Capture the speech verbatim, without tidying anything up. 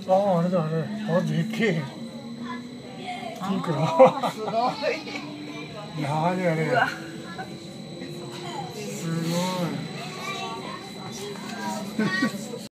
ああ、あれだあれ。あ、でけえ。ピンクの。 すごい。 何あれ。すごい。